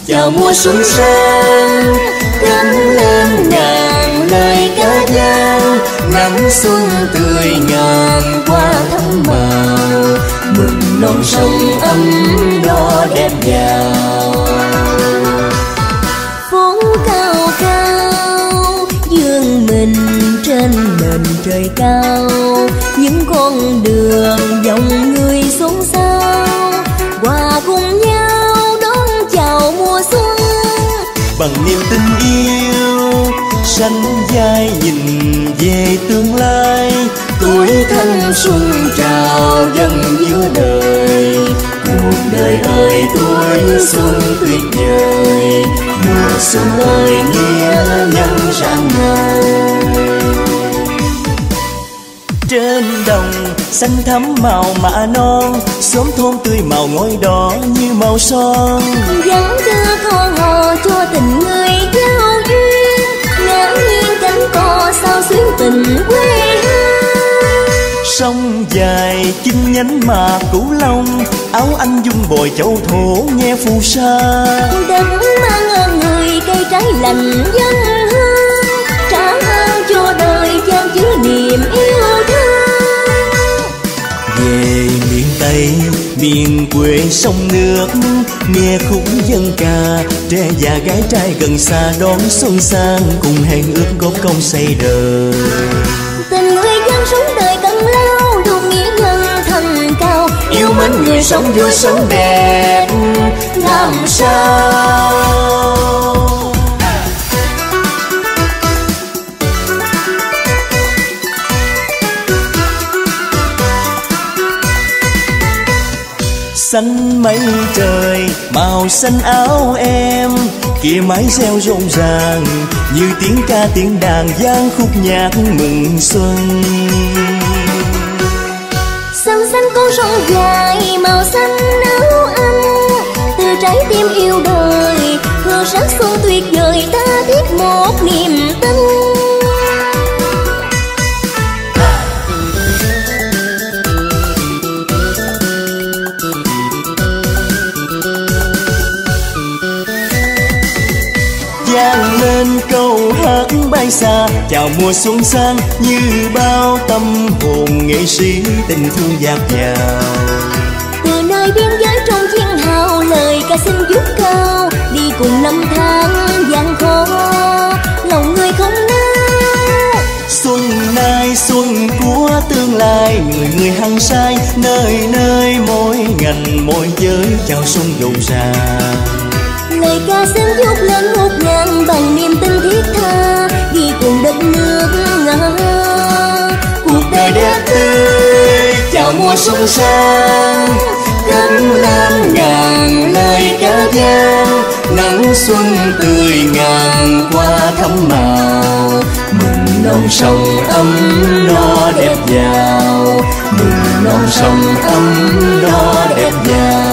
chào mùa xuân sang. Cánh lên ngàn lời ca vang, nắng xuân tươi ngàn qua thắm màu, mừng non sông ấm no đẹp giàu. Phố cao cao dương mình trên nền trời cao, những con đường dòng người xôn xao, hòa cùng nhau đón chào mùa xuân. Bằng niềm tình yêu sánh vai nhìn về tương lai, tuổi thanh xuân trào dâng giữa đời. Cuộc đời ơi tuổi xuân tuyệt vời, mùa xuân ơi nghĩa nhân rạng ngời. Trên đồng xanh thắm màu mạ non, xóm thôn tươi màu ngói đỏ như màu son. Vắng đưa con hò cho tình người giao duyên, ngã nghiêng cánh cò sao xuyến tình quê hương. Sông dài chinh nhánh mà Cửu Long, áo anh dung bồi châu thổ nghe phù sa. Đất mang ơn người cây trái lành dân hương, trả ơn cho đời chan chứa niềm yêu thương. Về miền Tây miền quê sông nước, nghe khúc dân ca, trẻ già gái trai gần xa đón xuân sang, cùng hẹn ước góp công xây đời. Tình người dân sống đời cần lao, được nghĩa nhân thần cao, Yêu mến người sống vui sống đẹp làm sao. Xanh mây trời màu xanh áo em, kia mái reo rộn ràng như tiếng ca tiếng đàn vang khúc nhạc mừng xuân. Xanh xanh con sông dài màu xanh áo anh, từ trái tim yêu đời hương sắc xuân tuyệt vời, ta thiết một niềm tin. Vang lên câu hát bay xa, chào mùa xuân sang như bao tâm hồn nghệ sĩ tình thương dạt dào. Từ nơi biên giới trong thiên hào lời ca xin vút cao, đi cùng năm tháng gian khó lòng người không nao. Xuân nay xuân của tương lai, người người hăng say nơi nơi mỗi ngành mỗi giới chào xuân rộn ràng. Lời ca xin vút lên một ngàn bằng niềm tin thiết tha, đi cùng đất nước ngỡ cuộc đời đẹp tươi chào mùa xuân sang. Cánh lan ngàn lời ca vang, nắng xuân tươi ngàn qua thắm màu, mừng non sông ấm no đẹp giàu, mừng non sông ấm no đẹp giàu.